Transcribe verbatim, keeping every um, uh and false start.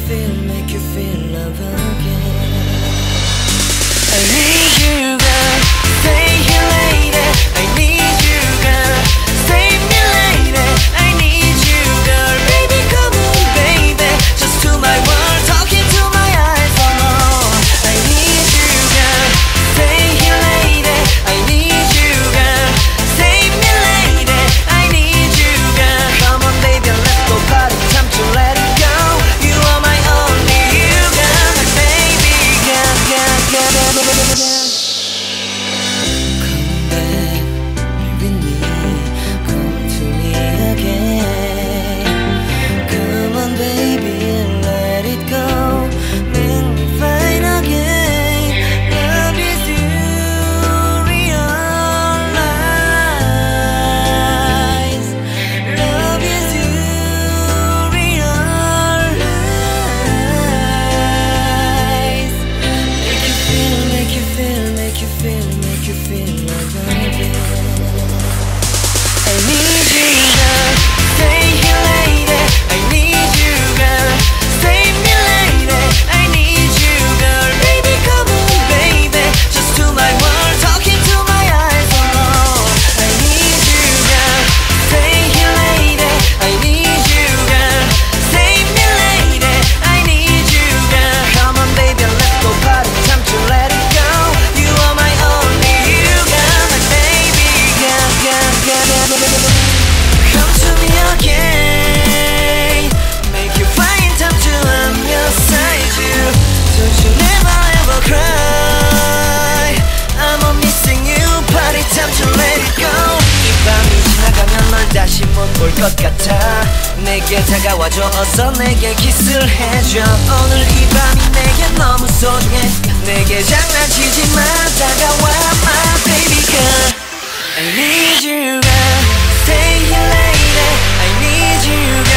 feel, make you feel love again. I need you, girl, stay here lady. I need you, girl, save me lady. I need you, girl, baby, come on, baby. Just to my world, talking to my eyes, oh. I need you, girl, stay here lady. I need you, girl, save me lady. I need you, girl, come on, baby, let's go party, time to let it go. You are my only you, girl, my baby, girl, girl, girl, girl, girl, girl. 다시 못 볼 것 같아. 내게 다가와줘, 어서 내게 키스를 해줘. 오늘 이 밤이 내게 너무 소중해. 내게 장난치지 마, 다가와 my baby girl. I need you girl, stay here lady. I need you girl.